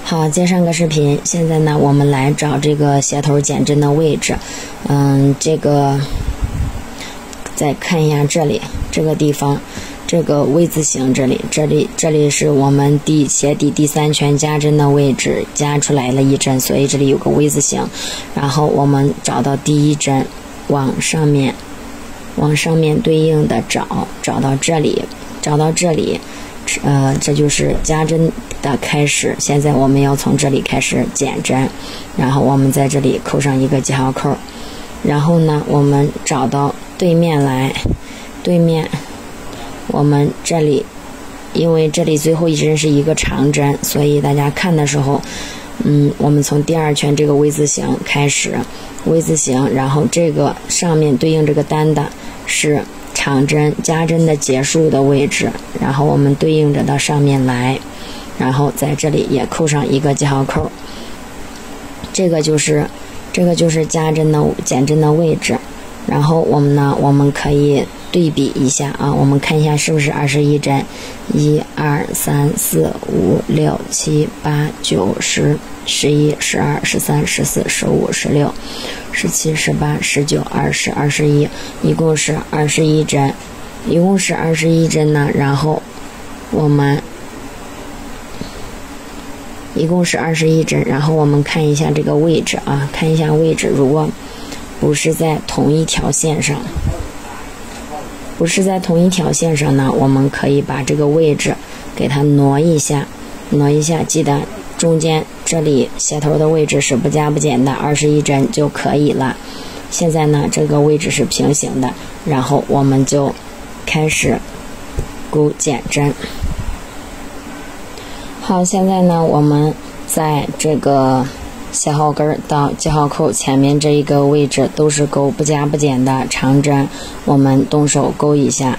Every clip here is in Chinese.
好，接上个视频。现在呢，我们来找这个鞋头减针的位置。这个再看一下这里这个地方，这个 V 字形这里是我们鞋底第3圈加针的位置，加出来了一针，所以这里有个 V 字形。然后我们找到第1针，往上面对应的找到这里，这就是加针的开始。现在我们要从这里开始减针，然后我们在这里扣上一个记号扣，然后呢，我们找到对面来，我们这里，因为这里最后一针是一个长针，所以大家看的时候，我们从第2圈这个 V 字形开始，V 字形，然后这个上面对应这个单的是长针，加针的结束的位置，然后我们对应着到上面来，然后在这里也扣上一个记号扣，这个就是加针的减针的位置。然后我们可以对比一下啊，我们看一下是不是21针，1、2、3、4、5、6、7、8、9、10、11、12、13、14、15、16、17、18、19、20、21，一共是21针呢。然后我们一共是21针，然后我们看一下这个位置啊，如果不是在同一条线上呢，我们可以把这个位置给它挪一下，记得中间这里鞋头的位置是不加不减的21针就可以了。现在呢，这个位置是平行的，然后我们就开始钩减针。好，现在呢，我们在这个鞋号根到记号扣前面这一个位置都是钩不加不减的长针，我们动手钩一下。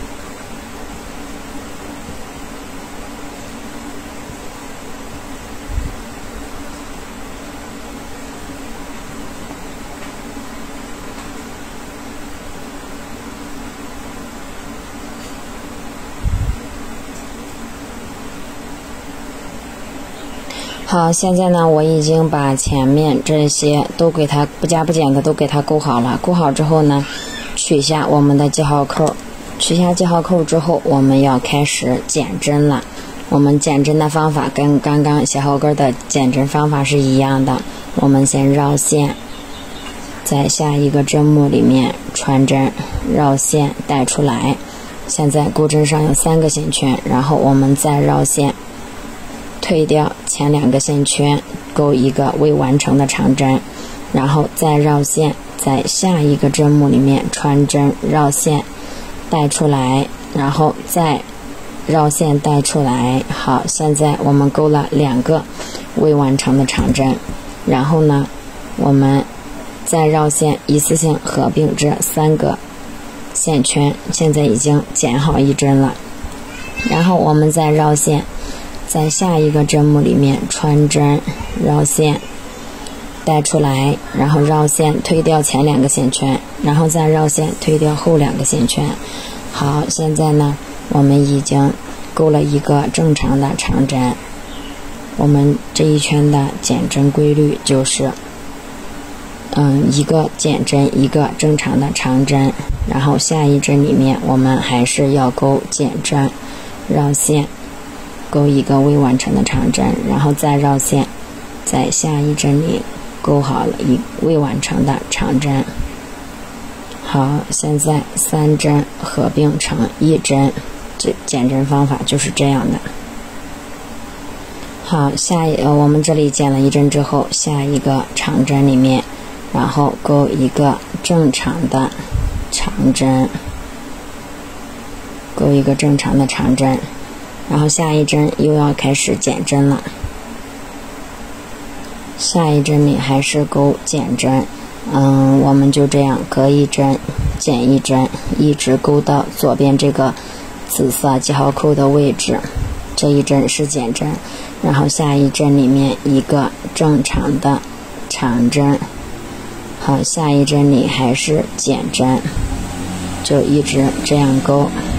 好，现在呢，我已经把前面这些都给它不加不减的都给它钩好了。钩好之后呢，取下我们的记号扣，之后，我们要开始减针了。我们减针的方法跟刚刚鞋后跟的减针方法是一样的。我们先绕线，在下一个针目里面穿针，绕线带出来。现在钩针上有3个线圈，然后我们再绕线，退掉前2个线圈，钩一个未完成的长针，然后再绕线，在下一个针目里面穿针，绕线带出来，然后再绕线带出来。好，现在我们钩了2个未完成的长针，然后呢，我们再绕线一次性合并这3个线圈，现在已经减好1针了。然后我们再绕线，在下一个针目里面穿针，绕线带出来，然后绕线推掉前2个线圈，然后再绕线推掉后2个线圈。好，现在呢，我们已经钩了一个正常的长针。我们这一圈的减针规律就是一个减针，一个正常的长针，然后下一针里面我们还是要钩减针，绕线钩一个未完成的长针，然后再绕线，在下一针里钩好了一未完成的长针。好，现在3针合并成1针，这减针方法就是这样的。好，我们这里减了1针之后，下一个长针里面，然后钩一个正常的长针，然后下一针又要开始减针了。下一针里还是钩减针，我们就这样隔1针减1针，一直钩到左边这个紫色记号扣的位置，这一针是减针，然后下一针里面一个正常的长针。好，下一针里还是减针，就一直这样钩。